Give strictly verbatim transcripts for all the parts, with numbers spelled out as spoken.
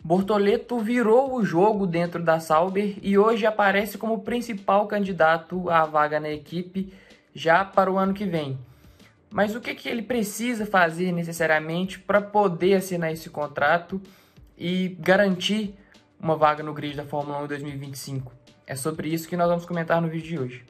Bortoleto virou o jogo dentro da Sauber e hoje aparece como principal candidato à vaga na equipe já para o ano que vem. Mas o que, que ele precisa fazer necessariamente para poder assinar esse contrato e garantir uma vaga no grid da Fórmula um em dois mil e vinte e cinco? É sobre isso que nós vamos comentar no vídeo de hoje.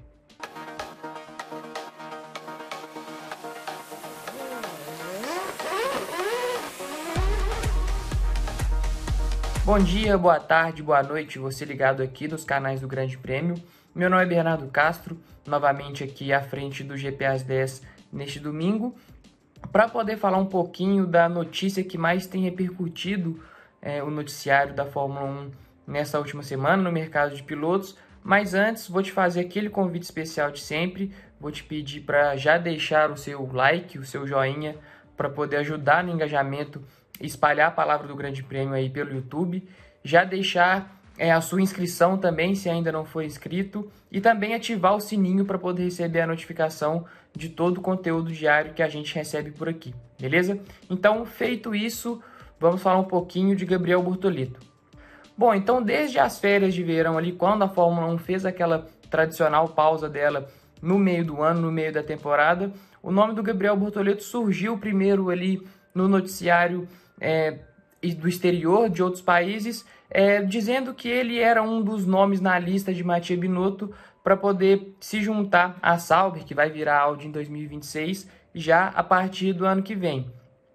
Bom dia, boa tarde, boa noite, você ligado aqui nos canais do Grande Prêmio. Meu nome é Bernardo Castro, novamente aqui à frente do G P às dez neste domingo, para poder falar um pouquinho da notícia que mais tem repercutido é, o noticiário da Fórmula um nessa última semana no mercado de pilotos. Mas antes, vou te fazer aquele convite especial de sempre, vou te pedir para já deixar o seu like, o seu joinha, para poder ajudar no engajamento, espalhar a palavra do Grande Prêmio aí pelo YouTube, já deixar é, a sua inscrição também, se ainda não for inscrito, e também ativar o sininho para poder receber a notificação de todo o conteúdo diário que a gente recebe por aqui, beleza? Então, feito isso, vamos falar um pouquinho de Gabriel Bortoleto. Bom, então desde as férias de verão ali, quando a Fórmula um fez aquela tradicional pausa dela no meio do ano, no meio da temporada, o nome do Gabriel Bortoleto surgiu primeiro ali no noticiário É, do exterior, de outros países, é, dizendo que ele era um dos nomes na lista de Mattia Binotto para poder se juntar à Sauber, que vai virar Audi em dois mil e vinte e seis, já a partir do ano que vem.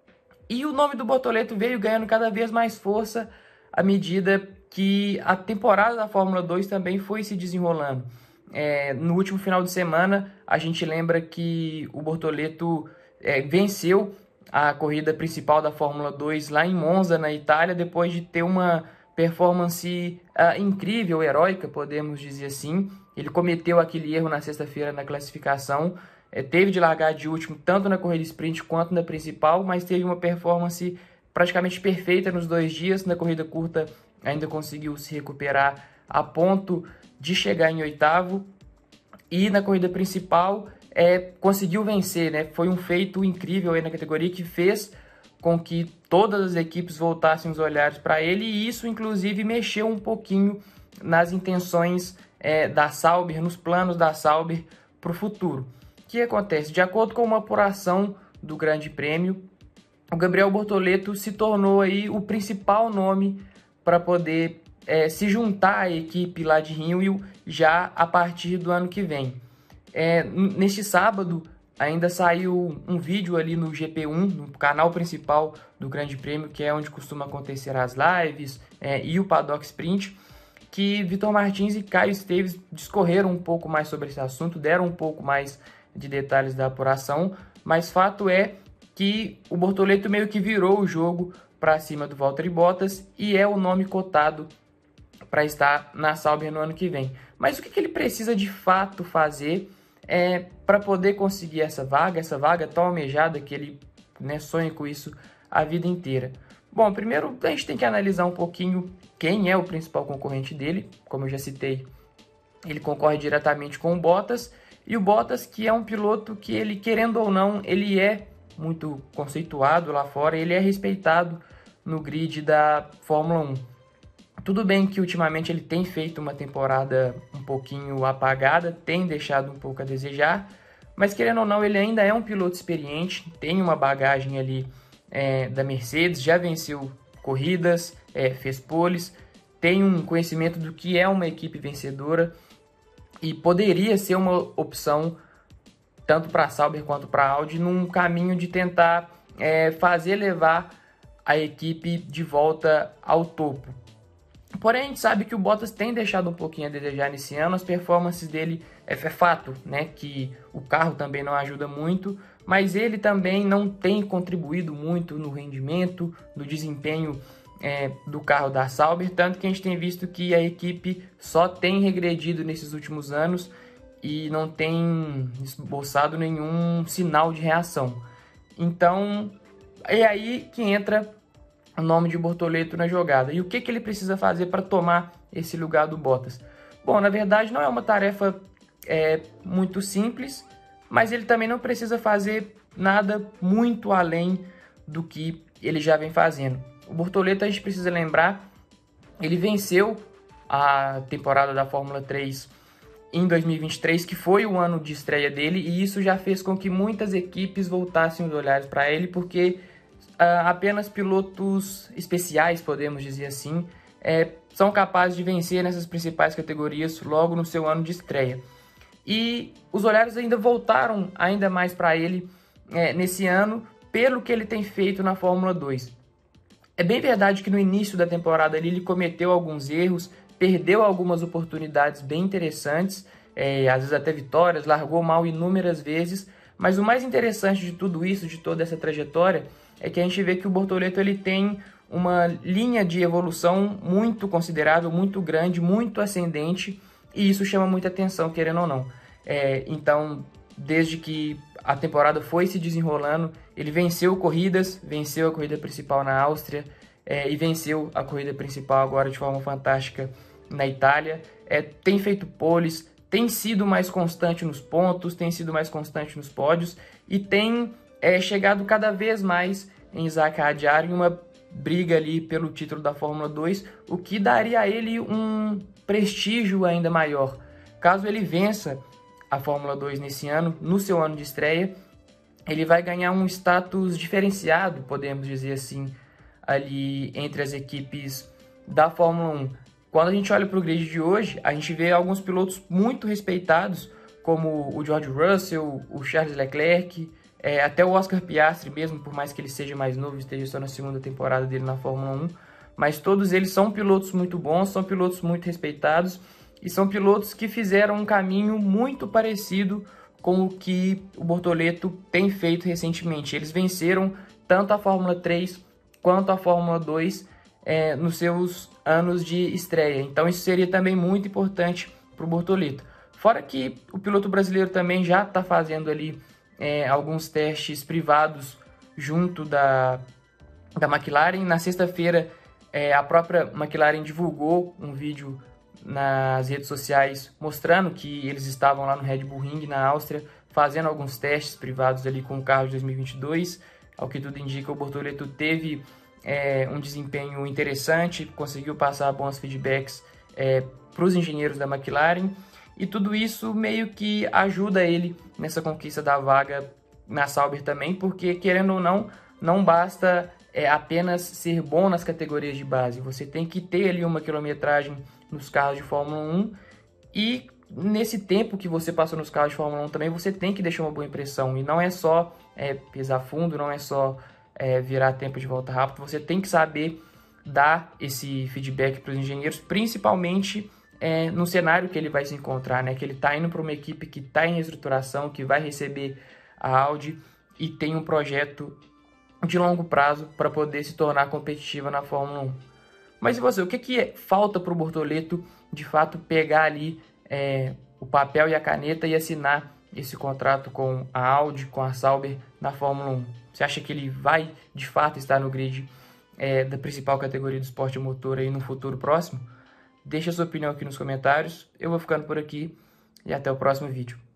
E o nome do Bortoleto veio ganhando cada vez mais força à medida que a temporada da Fórmula dois também foi se desenrolando. É, no último final de semana, a gente lembra que o Bortoleto é, venceu a corrida principal da Fórmula dois lá em Monza, na Itália, depois de ter uma performance uh, incrível, heróica, podemos dizer assim. Ele cometeu aquele erro na sexta-feira na classificação, é, teve de largar de último tanto na corrida sprint quanto na principal, mas teve uma performance praticamente perfeita nos dois dias. Na corrida curta ainda conseguiu se recuperar a ponto de chegar em oitavo, e na corrida principal É, conseguiu vencer, né? Foi um feito incrível aí na categoria que fez com que todas as equipes voltassem os olhares para ele, e isso inclusive mexeu um pouquinho nas intenções é, da Sauber, nos planos da Sauber para o futuro. O que acontece? De acordo com uma apuração do Grande Prêmio, o Gabriel Bortoleto se tornou aí o principal nome para poder é, se juntar à equipe lá de Rio já a partir do ano que vem. É, neste sábado ainda saiu um vídeo ali no G P um, no canal principal do Grande Prêmio, que é onde costuma acontecer as lives é, e o Paddock Sprint, que Vitor Martins e Caio Esteves discorreram um pouco mais sobre esse assunto, deram um pouco mais de detalhes da apuração, mas fato é que o Bortoleto meio que virou o jogo para cima do Valtteri Bottas e é o nome cotado para estar na Sauber no ano que vem. Mas o que, que ele precisa de fato fazer É, para poder conseguir essa vaga, essa vaga tão almejada que ele né, sonha com isso a vida inteira? Bom, primeiro a gente tem que analisar um pouquinho quem é o principal concorrente dele. Como eu já citei, ele concorre diretamente com o Bottas, e o Bottas, que é um piloto que ele, querendo ou não, ele é muito conceituado lá fora, ele é respeitado no grid da Fórmula um. Tudo bem que ultimamente ele tem feito uma temporada um pouquinho apagada, tem deixado um pouco a desejar, mas querendo ou não, ele ainda é um piloto experiente, tem uma bagagem ali é, da Mercedes, já venceu corridas, é, fez poles, tem um conhecimento do que é uma equipe vencedora e poderia ser uma opção tanto para a Sauber quanto para a Audi num caminho de tentar é, fazer levar a equipe de volta ao topo. Porém, a gente sabe que o Bottas tem deixado um pouquinho a desejar nesse ano, as performances dele é fato, né, que o carro também não ajuda muito, mas ele também não tem contribuído muito no rendimento, no desempenho é, do carro da Sauber, tanto que a gente tem visto que a equipe só tem regredido nesses últimos anos e não tem esboçado nenhum sinal de reação. Então, é aí que entra o nome de Bortoleto na jogada. E o que, que ele precisa fazer para tomar esse lugar do Bottas? Bom, na verdade não é uma tarefa é, muito simples, mas ele também não precisa fazer nada muito além do que ele já vem fazendo. O Bortoleto, a gente precisa lembrar Ele venceu a temporada da Fórmula três em dois mil e vinte e três, que foi o ano de estreia dele, e isso já fez com que muitas equipes voltassem os olhares para ele, porque uh, apenas pilotos especiais, podemos dizer assim, é, são capazes de vencer nessas principais categorias logo no seu ano de estreia. E os olhares ainda voltaram ainda mais para ele é, nesse ano, pelo que ele tem feito na Fórmula dois. É bem verdade que no início da temporada ali, ele cometeu alguns erros, perdeu algumas oportunidades bem interessantes, é, às vezes até vitórias, largou mal inúmeras vezes, mas o mais interessante de tudo isso, de toda essa trajetória, é que a gente vê que o Bortoleto ele tem uma linha de evolução muito considerável, muito grande, muito ascendente, e isso chama muita atenção, querendo ou não. É, então, desde que a temporada foi se desenrolando, ele venceu corridas, venceu a corrida principal na Áustria, é, e venceu a corrida principal agora de forma fantástica na Itália, é, tem feito poles, tem sido mais constante nos pontos, tem sido mais constante nos pódios e tem é, chegado cada vez mais em Isaca Hadjar em uma briga ali pelo título da Fórmula dois, o que daria a ele um prestígio ainda maior. Caso ele vença a Fórmula dois nesse ano, no seu ano de estreia, ele vai ganhar um status diferenciado, podemos dizer assim, ali entre as equipes da Fórmula um. Quando a gente olha para o grid de hoje, a gente vê alguns pilotos muito respeitados, como o George Russell, o Charles Leclerc, é, até o Oscar Piastri mesmo, por mais que ele seja mais novo, esteja só na segunda temporada dele na Fórmula um, mas todos eles são pilotos muito bons, são pilotos muito respeitados e são pilotos que fizeram um caminho muito parecido com o que o Bortoleto tem feito recentemente. Eles venceram tanto a Fórmula três quanto a Fórmula dois é, nos seus anos de estreia. Então isso seria também muito importante para o Bortoleto. Fora que o piloto brasileiro também já está fazendo ali é, alguns testes privados junto da, da McLaren. Na sexta-feira, é, a própria McLaren divulgou um vídeo nas redes sociais mostrando que eles estavam lá no Red Bull Ring, na Áustria, fazendo alguns testes privados ali com o carro de dois mil e vinte e dois. Ao que tudo indica, o Bortoleto teve é, um desempenho interessante, conseguiu passar bons feedbacks é, para os engenheiros da McLaren, e tudo isso meio que ajuda ele nessa conquista da vaga na Sauber também, porque, querendo ou não, não basta é, apenas ser bom nas categorias de base, você tem que ter ali uma quilometragem nos carros de Fórmula um, e nesse tempo que você passou nos carros de Fórmula um também, você tem que deixar uma boa impressão, e não é só é, pisar fundo, não é só é, virar tempo de volta rápido, você tem que saber dar esse feedback para os engenheiros, principalmente é, no cenário que ele vai se encontrar, né? Que ele está indo para uma equipe que está em reestruturação, que vai receber a Audi e tem um projeto de longo prazo para poder se tornar competitiva na Fórmula um. Mas e você, o que, que falta para o Bortoleto de fato pegar ali é, o papel e a caneta e assinar esse contrato com a Audi, com a Sauber na Fórmula um? Você acha que ele vai de fato estar no grid é, da principal categoria do esporte motor aí no futuro próximo? Deixa a sua opinião aqui nos comentários. Eu vou ficando por aqui e até o próximo vídeo.